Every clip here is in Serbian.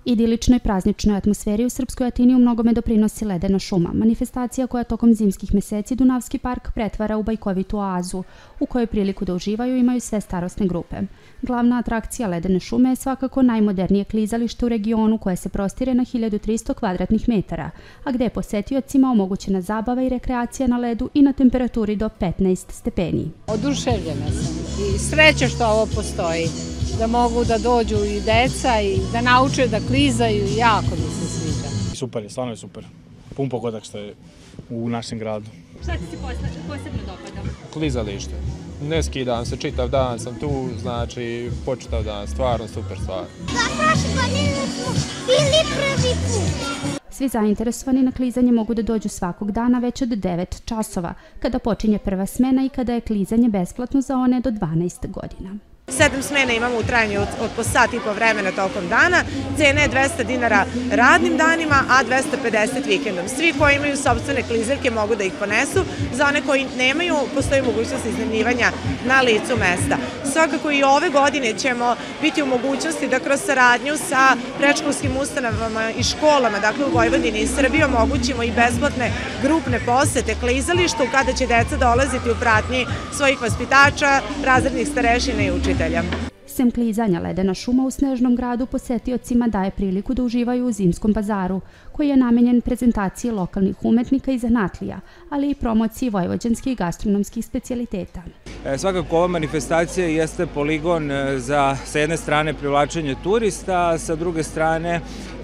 Idiličnoj prazničnoj atmosferi u Srpskoj Atini u mnogome doprinosi ledena šuma, manifestacija koja tokom zimskih meseci Dunavski park pretvara u bajkovitu oazu, u kojoj priliku da uživaju imaju sve starosne grupe. Glavna atrakcija ledene šume je svakako najmodernije klizalište u regionu koje se prostire na 1300 kvadratnih metara, a gde je posetiocima omogućena zabava i rekreacija na ledu i na temperaturi do 15 stepeni. Oduševljena sam i sreća što ovo postoji, da mogu da dođu i deca i da nauče da klizaju, jako mi se sviđa. Super je, stvarno je super. Pun pogodak što je u našem gradu. Šta ti se posebno dopada? Klizalište. Ne skidam se, čitav dan sam tu, znači počitav dan, stvarno super stvar. Prošle godine smo bili prvi put. Svi zainteresovani na klizanje mogu da dođu svakog dana već od 9 časova, kada počinje prva smena i kada je klizanje besplatno za one do 12 godina. 7 smena imamo u trajanju od po sat i po vremena tokom dana. Cena je 200 dinara radnim danima, a 250 vikendom. Svi koji imaju sopstvene klizaljke mogu da ih ponesu. Za one koji nemaju, postoji mogućnost iznajmljivanja na licu mesta. Svakako i ove godine ćemo biti u mogućnosti da kroz saradnju sa predškolskim ustanovama i školama, dakle u Vojvodini i Srbiji, omogućimo i besplatne grupne posete klizalištu kada će deca dolaziti u pratnji svojih vaspitača, razrednih starešina i učitelja. Sem klizanja, ledena šuma u Snežnom gradu posetiocima daje priliku da uživaju u zimskom bazaru, koji je namenjen prezentaciji lokalnih umetnika i zanatlija, ali i promociji vojvođanskih gastronomskih specijaliteta. Svakako ova manifestacija jeste poligon za, sa jedne strane, privlačenje turista, a sa druge strane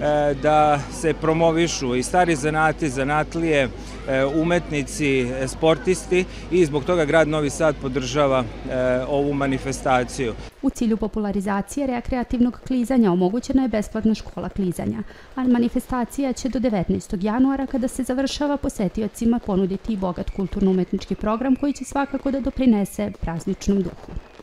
da se promovišu i stari zanati, zanatlije, umetnici, sportisti i zbog toga grad Novi Sad podržava ovu manifestaciju. U cilju popularizacije rekreativnog klizanja omogućena je besplatna škola klizanja, a manifestacija će do 19. januara, kada se završava, posetiocima ponuditi i bogat kulturno-umetnički program koji će svakako da doprinese prazničnom duhu.